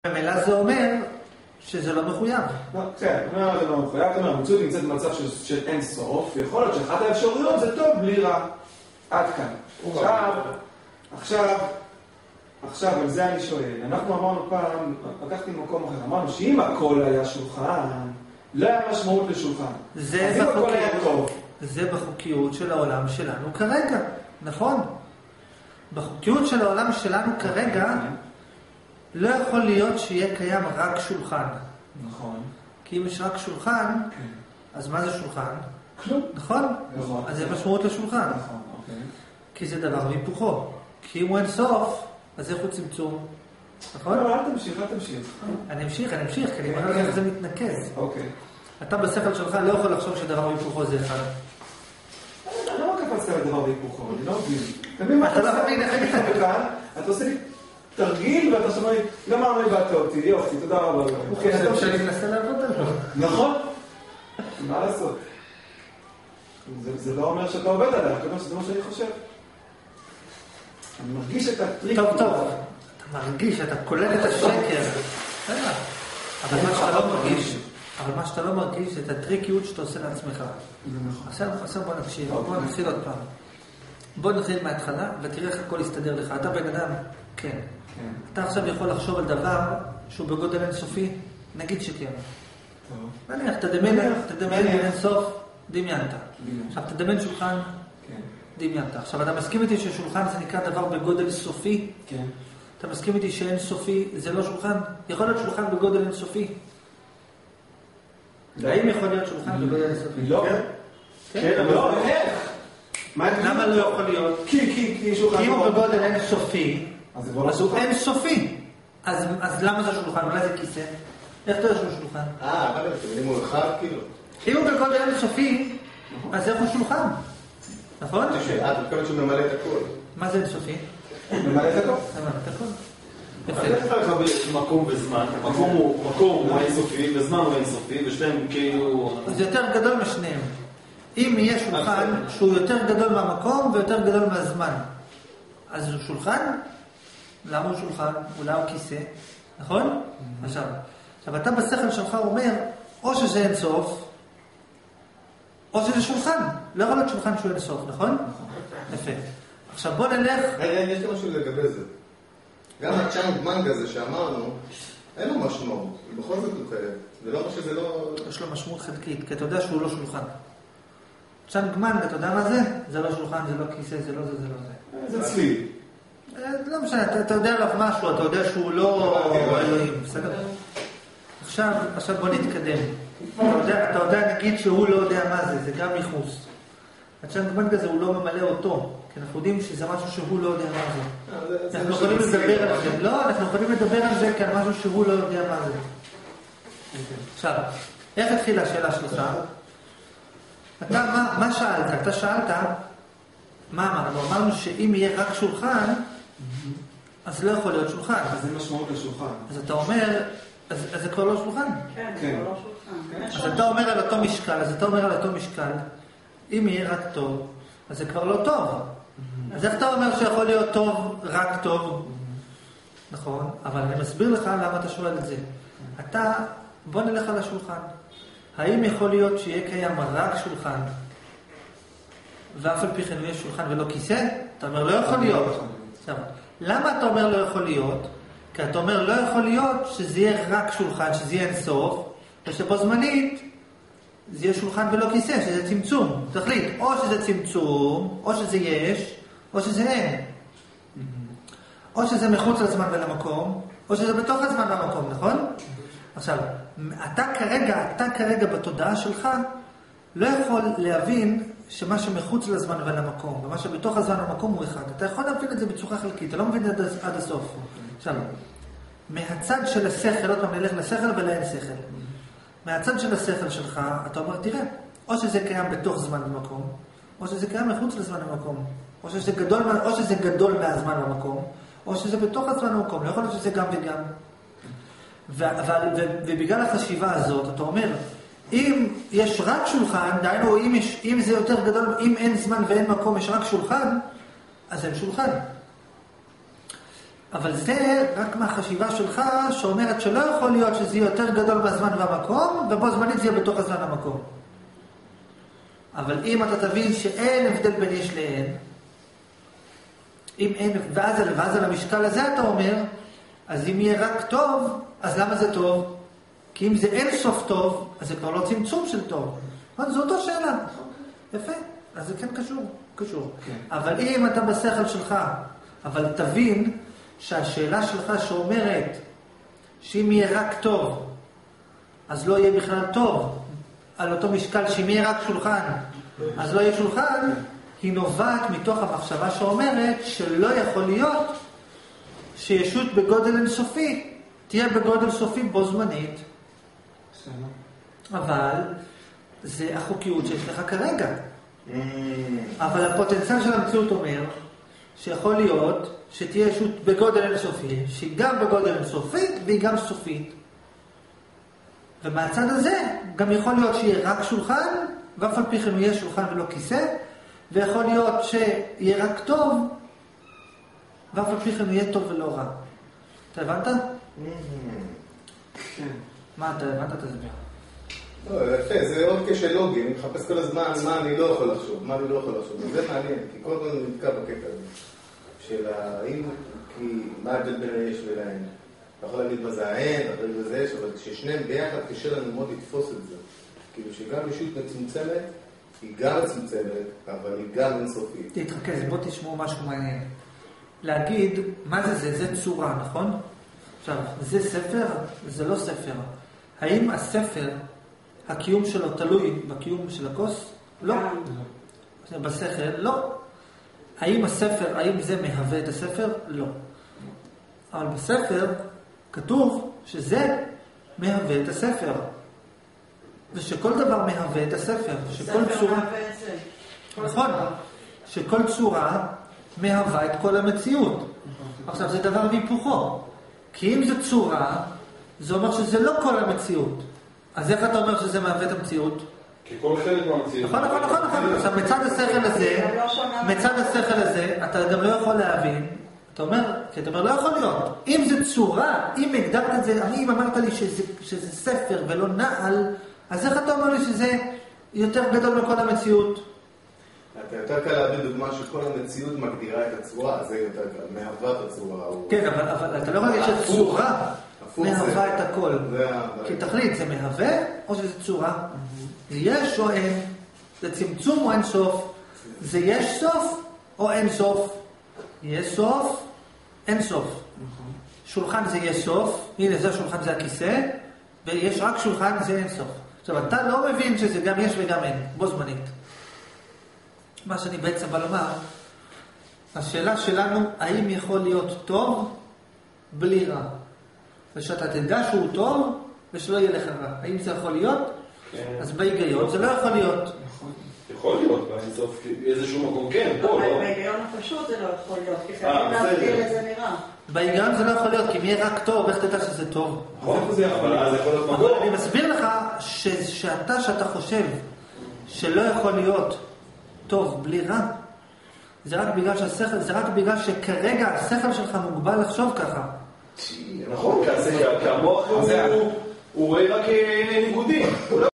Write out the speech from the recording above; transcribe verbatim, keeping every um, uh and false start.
במילא זה אומר שזה לא מחויב. כן, אומר זה לא מחויב, זאת אומרת, המציאות נמצאת במצב של אין סוף, ויכול להיות שאחת האפשרויות זה טוב בלי רע. עד כאן. עכשיו, עכשיו, עכשיו, על זה אני שואל. אנחנו אמרנו פעם, לקחתי ממקום אחר, אמרנו שאם הכל היה שולחן, לא היה משמעות לשולחן. אז אם הכל היה טוב. זה בחוקיות של העולם שלנו כרגע, נכון? בחוקיות של העולם שלנו כרגע, לא יכול להיות שיהיה קיים רק שולחן. נכון. כי אם יש רק שולחן, אז מה זה שולחן? כלום. נכון? נכון. אז זה משמעות לשולחן. נכון, אוקיי. כי זה דבר והיפוכו. כי אם הוא אין סוף, אז איך הוא צמצום? נכון? לא, אל תמשיך, אל תמשיך. אני אמשיך, אני אמשיך, כי אני אומר לך זה מתנקז. אוקיי. אתה בשכל שלך לא יכול לחשוב שדבר והיפוכו זה אחד. לא רק קפצת על דבר והיפוכו, אני לא מבין. אתה מבין מה אתה עושה לי נחי לך בכאן? אתה עושה לי תרגיל ואתה שומע לי, למה לא הבאת אותי? יופי, תודה רבה. הוא חושב שאני מנסה לעבוד עליו. נכון. מה לעשות? זה לא אומר שאתה עובד עליו, זה אומר שזה מה שאני חושב. אני מרגיש את הטריק. טוב, טוב. אתה מרגיש, אתה קולט את השקר. אבל מה שאתה לא מרגיש, אבל מה שאתה לא מרגיש זה את הטריקיות שאתה עושה לעצמך. עכשיו בוא נקשיב, בוא נתחיל עוד פעם. בוא נתחיל מההתחלה ותראה איך הכל יסתדר לך. אתה בן אדם, כן. אתה עכשיו יכול לחשוב על דבר שהוא בגודל אינסופי, נגיד שכן. נניח, תדמיין, תדמיין אינסוף, דמיינת. עכשיו תדמיין שולחן, דמיינת. עכשיו אתה מסכים איתי ששולחן זה נקרא דבר בגודל סופי? כן. אתה מסכים איתי שאין סופי זה לא שולחן? יכול להיות שולחן בגודל אינסופי? האם יכול להיות שולחן בגודל אינסופי? לא. כן, אבל לא, איך? למה לא יכול להיות? כי שולחן... כי אם הוא בגודל אינסופי, אז הוא אינסופי. אז למה זה שולחן? אולי זה כיסא? איך אתה יודע שהוא שולחן? אה, אבל אם הוא אחד, כאילו. אם הוא בגודל אינסופי, אז איך הוא שולחן? נכון? אה, אתה מתכוון שהוא ממלא את הכל. מה זה אינסופי? ממלא את הכל. ממלא את הכל. אז איך אתה לחבר מקום וזמן? מקום הוא אינסופי וזמן הוא אינסופי, ושניהם כאילו... זה יותר גדול משניהם. אם יהיה שולחן שהוא יותר גדול מהמקום ויותר גדול מהזמן, אז הוא שולחן? למה הוא שולחן? אולי הוא כיסא, נכון? עכשיו, עכשיו אתה בשכל שלך אומר, או שזה אין סוף, או שזה שולחן. לא יכול להיות שולחן שהוא אין סוף, נכון? יפה. עכשיו בוא נלך... רגע, יש לי משהו לגבי זה. גם הצ'אנג מנג הזה שאמרנו, אין לו משמעות. בכל זאת הוא קיים. זה לא אומר שזה לא... יש לו משמעות חלקית, כי אתה יודע שהוא לא שולחן. צ'אנג מנג, אתה יודע מה זה? זה לא שולחן, זה לא כיסא, זה לא זה, זה לא זה. זה צליל. לא משנה, אתה, אתה יודע עליו משהו, אתה יודע שהוא לא אלוהים, בסדר? עכשיו, עכשיו בוא נתקדם. אתה יודע, אתה יודע נגיד שהוא לא יודע מה זה, זה גם ייחוס. הצ'אנגמנג הזה הוא לא ממלא אותו, כי אנחנו יודעים שזה משהו שהוא לא יודע מה זה. אנחנו יכולים לדבר על זה. לא, אנחנו יכולים לדבר על זה כעל משהו שהוא לא יודע מה זה. עכשיו, איך התחילה השאלה שלך? אתה, מה, מה שאלת? אתה שאלת, מה אמרנו? אמרנו שאם יהיה רק שולחן, אז לא יכול להיות שולחן. אז זה משמעות לשולחן. אז אתה אומר, אז, אז זה כבר לא שולחן. כן, זה כבר לא שולחן. אז אתה אומר על אותו משקל, אז אתה אומר על אותו משקל, אם יהיה רק טוב, אז זה כבר לא טוב. אז איך אתה אומר שיכול להיות טוב, רק טוב? נכון, אבל אני מסביר לך למה אתה שואל את זה. אתה, בוא נלך על השולחן. האם יכול להיות שיהיה קיים רק שולחן, ואף על פי כן הוא יהיה שולחן ולא כיסא? אתה אומר לא יכול להיות. למה אתה אומר לא יכול להיות? כי אתה אומר לא יכול להיות שזה יהיה רק שולחן, שזה יהיה אינסוף, ושבו זמנית זה יהיה שולחן ולא כיסא, שזה צמצום. תחליט, או שזה צמצום, או שזה יש, או שזה אין. או שזה מחוץ לזמן ולמקום, או שזה בתוך הזמן והמקום, נכון? עכשיו, אתה כרגע, אתה כרגע בתודעה שלך לא יכול להבין שמה שמחוץ לזמן ולמקום, ומה שבתוך הזמן והמקום הוא אחד. אתה יכול להבין את זה בצורה חלקית, אתה לא מבין עד, עד הסוף. עכשיו, מהצד של השכל, עוד פעם נלך לשכל ולאין שכל. מהצד של השכל שלך, אתה אומר, תראה, או שזה קיים בתוך זמן ומקום, או שזה קיים מחוץ לזמן ומקום, או שזה גדול, או שזה גדול מהזמן ומקום, או שזה בתוך הזמן ומקום, לא יכול להיות שזה גם וגם. ו- ו- ו- ובגלל החשיבה הזאת, אתה אומר, אם יש רק שולחן, דהיינו, אם, יש, אם זה יותר גדול, אם אין זמן ואין מקום, יש רק שולחן, אז אין שולחן. אבל זה רק מהחשיבה שלך שאומרת שלא יכול להיות שזה יהיה יותר גדול בזמן והמקום, ובו זמנית זה יהיה בתוך הזמן המקום. אבל אם אתה תבין שאין הבדל בין יש לאין, אם אין, ואז, ואז על המשקל הזה אתה אומר, אז אם יהיה רק טוב, אז למה זה טוב? כי אם זה אין סוף טוב, אז זה כבר לא צמצום של טוב. זו אותו שאלה. יפה. אז זה כן קשור. קשור. כן. אבל אם אתה בשכל שלך, אבל תבין שהשאלה שלך שאומרת שאם יהיה רק טוב, אז לא יהיה בכלל טוב. על אותו משקל שאם יהיה רק שולחן, אז לא יהיה שולחן, היא נובעת מתוך המחשבה שאומרת שלא יכול להיות שישות בגודל אינסופי תהיה בגודל סופי בו זמנית. אבל זה החוקיות שיש לך כרגע. אבל הפוטנציאל של המציאות אומר שיכול להיות שתהיה ישות בגודל אינסופי, שהיא גם בגודל אינסופית והיא גם סופית. ומהצד הזה גם יכול להיות שיהיה רק שולחן, ואף על פי כן יהיה שולחן ולא כיסא, ויכול להיות שיהיה רק טוב, ואף על פי כן יהיה טוב ולא רע. אתה הבנת? כן. מה אתה הבנת? תסביר. לא, יפה, זה עוד כשל לוגי, אני מחפש כל הזמן מה אני לא יכול לחשוב, מה אני לא יכול לחשוב, וזה מעניין, כי כל הזמן נתקע בקטע הזה, של האם, כי מה ההבדל בין היש ולאין. אתה יכול להגיד מה זה האין, אתה יכול להגיד מה זה יש, אבל כששניהם ביחד קשה לנו מאוד לתפוס את זה. כאילו שגם ישות מצומצמת, היא גם מצומצמת, אבל היא גם אינסופית. תתרכז, בוא תשמעו משהו מעניין. להגיד, מה זה זה? זה צורה, נכון? עכשיו, זה ספר? זה לא ספר. האם הספר, הקיום שלו תלוי בקיום של הכוס? לא. בשכל? לא. האם הספר, האם זה מהווה את הספר? לא. אבל בספר כתוב שזה מהווה את הספר. ושכל דבר מהווה את הספר. שכל צורה... נכון. שכל צורה מהווה את כל המציאות. עכשיו, זה דבר והיפוכו. כי אם זה צורה, זה אומר שזה לא כל המציאות. אז איך אתה אומר שזה מהווה את המציאות? כי כל חלק מהמציאות. נכון, נכון, נכון, נכון. עכשיו, מצד השכל הזה, מצד השכל הזה, אתה גם לא יכול להבין, אתה אומר, כי אתה אומר, לא יכול להיות. אם זה צורה, אם הגדרת את זה, אם אמרת לי שזה, שזה ספר ולא נעל, אז איך אתה אומר לי שזה יותר גדול מכל המציאות? אתה יותר קל להביא דוגמה שכל המציאות מגדירה את הצורה, זה יותר קל, מהווה את הצורה. כן, אבל, אבל אתה לא יכול להגיד שצורה מהווה את הכל. כי תחליט, זה מהווה או שזה צורה? זה יש או אין? זה צמצום או אין סוף? זה יש סוף או אין סוף? יש סוף, אין סוף. שולחן זה יש סוף, הנה זה השולחן, זה הכיסא, ויש רק שולחן, זה אין סוף. עכשיו, אתה לא מבין שזה גם יש וגם אין, בו זמנית. מה שאני בעצם בא לומר, השאלה שלנו, האם יכול להיות טוב בלי רע? ושאתה תדע שהוא טוב ושלא יהיה לך רע. האם זה יכול להיות? כן. אז בהיגיון זה לא יכול להיות. נכון. יכול להיות, באינסוף, איזשהו מקום כן, פה אבל לא. בהיגיון הפשוט זה לא יכול להיות, כי חייבים להבדיל איזה נראה. בהיגיון זה לא יכול להיות, כי אם יהיה רק טוב, איך תדע שזה טוב? נכון, אבל אז יכול להיות מקום. אני מסביר לך שאתה, שאתה חושב שלא יכול להיות טוב בלי רע, זה רק בגלל שהשכל, זה רק בגלל שכרגע השכל שלך מוגבל לחשוב ככה. נכון, כי המוח הוא רואה רק ניגודים.